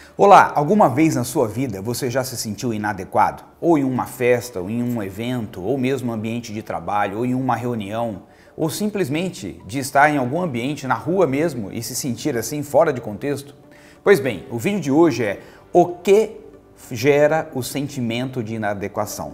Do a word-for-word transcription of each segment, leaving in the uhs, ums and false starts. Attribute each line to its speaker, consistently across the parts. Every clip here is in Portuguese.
Speaker 1: Olá, alguma vez na sua vida você já se sentiu inadequado? Ou em uma festa, ou em um evento, ou mesmo no ambiente de trabalho, ou em uma reunião, ou simplesmente de estar em algum ambiente, na rua mesmo, e se sentir assim fora de contexto? Pois bem, o vídeo de hoje é o que gera o sentimento de inadequação.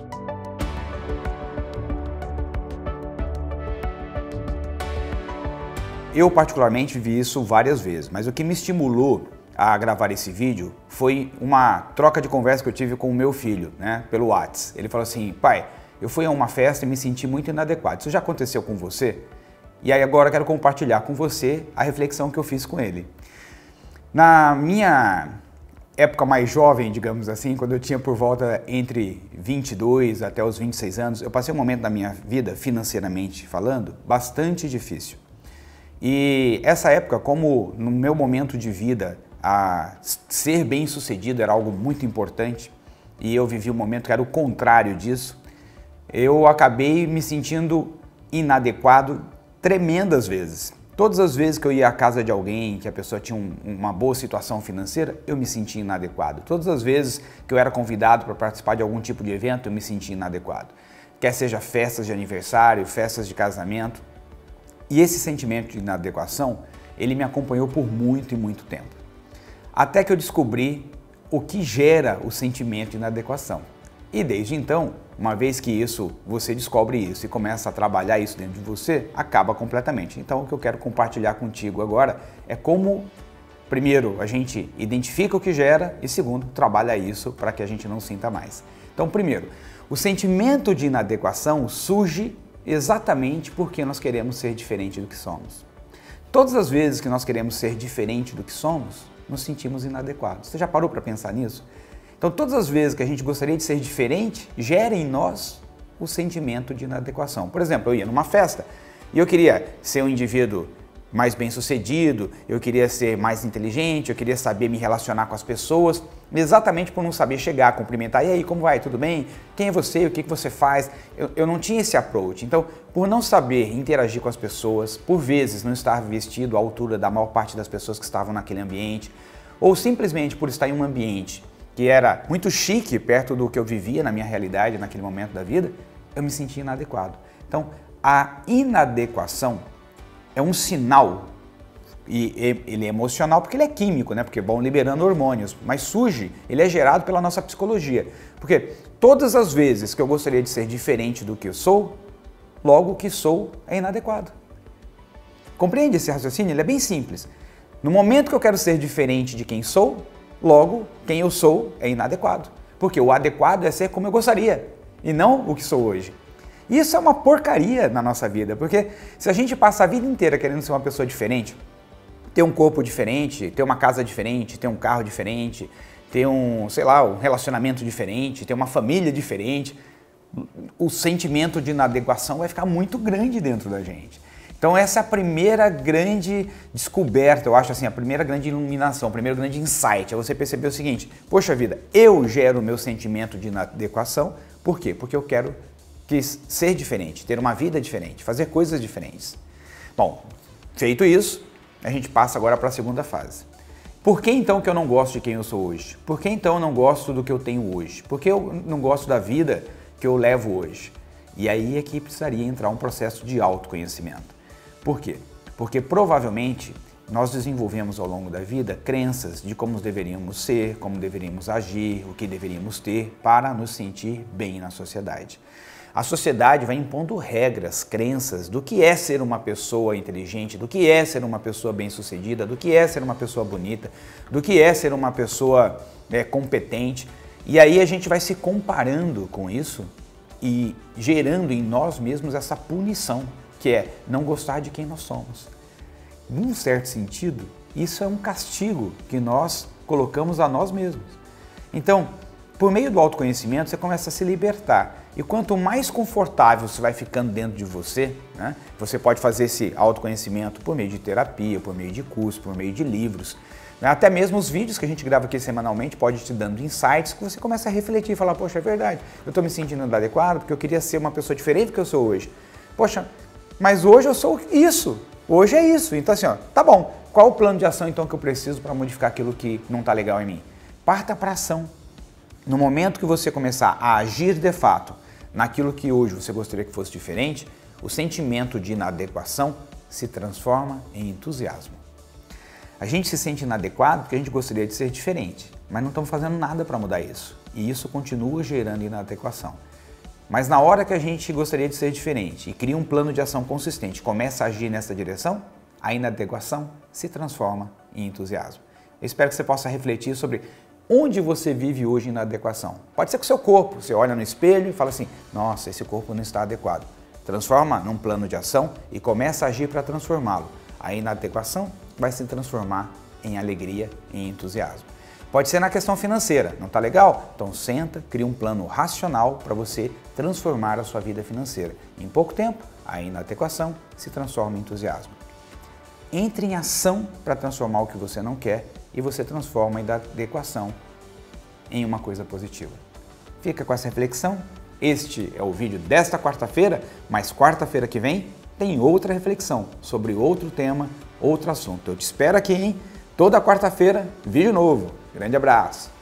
Speaker 1: Eu particularmente vivi isso várias vezes, mas o que me estimulou a gravar esse vídeo foi uma troca de conversa que eu tive com o meu filho, né, pelo WhatsApp. Ele falou assim: pai, eu fui a uma festa e me senti muito inadequado. Isso já aconteceu com você? E aí agora eu quero compartilhar com você a reflexão que eu fiz com ele. Na minha época mais jovem, digamos assim, quando eu tinha por volta entre vinte e dois até os vinte e seis anos, eu passei um momento da minha vida, financeiramente falando, bastante difícil. E essa época, como no meu momento de vida, a ser bem sucedido era algo muito importante e eu vivi um momento que era o contrário disso, eu acabei me sentindo inadequado tremendas vezes. Todas as vezes que eu ia à casa de alguém, que a pessoa tinha um, uma boa situação financeira, eu me sentia inadequado. Todas as vezes que eu era convidado para participar de algum tipo de evento, eu me sentia inadequado. Quer seja festas de aniversário, festas de casamento. E esse sentimento de inadequação, ele me acompanhou por muito e muito tempo. Até que eu descobri o que gera o sentimento de inadequação. E desde então, uma vez que isso, você descobre isso e começa a trabalhar isso dentro de você, acaba completamente. Então o que eu quero compartilhar contigo agora é como, primeiro, a gente identifica o que gera e segundo, trabalha isso para que a gente não sinta mais. Então, primeiro, o sentimento de inadequação surge exatamente porque nós queremos ser diferente do que somos. Todas as vezes que nós queremos ser diferente do que somos, nos sentimos inadequados. Você já parou para pensar nisso? Então, todas as vezes que a gente gostaria de ser diferente, gera em nós o sentimento de inadequação. Por exemplo, eu ia numa festa e eu queria ser um indivíduo mais bem-sucedido, eu queria ser mais inteligente, eu queria saber me relacionar com as pessoas, exatamente por não saber chegar, cumprimentar, e aí, como vai, tudo bem? Quem é você? O que você faz? Eu, eu não tinha esse approach. Então, por não saber interagir com as pessoas, por vezes não estar vestido à altura da maior parte das pessoas que estavam naquele ambiente, ou simplesmente por estar em um ambiente que era muito chique, perto do que eu vivia na minha realidade, naquele momento da vida, eu me sentia inadequado. Então, a inadequação é um sinal, e ele é emocional porque ele é químico, né? Porque vão liberando hormônios, mas surge, ele é gerado pela nossa psicologia. Porque todas as vezes que eu gostaria de ser diferente do que eu sou, logo o que sou é inadequado. Compreende esse raciocínio? Ele é bem simples. No momento que eu quero ser diferente de quem sou, logo quem eu sou é inadequado. Porque o adequado é ser como eu gostaria e não o que sou hoje. Isso é uma porcaria na nossa vida, porque se a gente passa a vida inteira querendo ser uma pessoa diferente, ter um corpo diferente, ter uma casa diferente, ter um carro diferente, ter um, sei lá, um relacionamento diferente, ter uma família diferente, o sentimento de inadequação vai ficar muito grande dentro da gente. Então essa é a primeira grande descoberta, eu acho assim, a primeira grande iluminação, o primeiro grande insight, é você perceber o seguinte: poxa vida, eu gero o meu sentimento de inadequação, por quê? Porque eu quero quis ser diferente, ter uma vida diferente, fazer coisas diferentes. Bom, feito isso, a gente passa agora para a segunda fase. Por que então que eu não gosto de quem eu sou hoje? Por que então eu não gosto do que eu tenho hoje? Por que eu não gosto da vida que eu levo hoje? E aí é que precisaria entrar um processo de autoconhecimento. Por quê? Porque provavelmente nós desenvolvemos ao longo da vida crenças de como deveríamos ser, como deveríamos agir, o que deveríamos ter para nos sentir bem na sociedade. A sociedade vai impondo regras, crenças do que é ser uma pessoa inteligente, do que é ser uma pessoa bem-sucedida, do que é ser uma pessoa bonita, do que é ser uma pessoa é, competente. E aí a gente vai se comparando com isso e gerando em nós mesmos essa punição, que é não gostar de quem nós somos. Num certo sentido, isso é um castigo que nós colocamos a nós mesmos. Então, por meio do autoconhecimento, você começa a se libertar. E quanto mais confortável você vai ficando dentro de você, né, você pode fazer esse autoconhecimento por meio de terapia, por meio de curso, por meio de livros. Né, até mesmo os vídeos que a gente grava aqui semanalmente pode te dando insights que você começa a refletir e falar: poxa, é verdade, eu estou me sentindo inadequado porque eu queria ser uma pessoa diferente do que eu sou hoje. Poxa, mas hoje eu sou isso. Hoje é isso. Então assim, ó, tá bom. Qual o plano de ação então que eu preciso para modificar aquilo que não está legal em mim? Parta para ação. No momento que você começar a agir de fato naquilo que hoje você gostaria que fosse diferente, o sentimento de inadequação se transforma em entusiasmo. A gente se sente inadequado porque a gente gostaria de ser diferente, mas não estamos fazendo nada para mudar isso. E isso continua gerando inadequação. Mas na hora que a gente gostaria de ser diferente e cria um plano de ação consistente, começa a agir nessa direção, a inadequação se transforma em entusiasmo. Eu espero que você possa refletir sobre onde você vive hoje em inadequação. Pode ser com o seu corpo, você olha no espelho e fala assim, nossa, esse corpo não está adequado. Transforma num plano de ação e começa a agir para transformá-lo. A inadequação vai se transformar em alegria e entusiasmo. Pode ser na questão financeira, não está legal? Então senta, cria um plano racional para você transformar a sua vida financeira. Em pouco tempo, a inadequação se transforma em entusiasmo. Entre em ação para transformar o que você não quer e você transforma a inadequação em uma coisa positiva. Fica com essa reflexão. Este é o vídeo desta quarta-feira, mas quarta-feira que vem tem outra reflexão sobre outro tema, outro assunto. Eu te espero aqui, hein? Toda quarta-feira, vídeo novo. Grande abraço!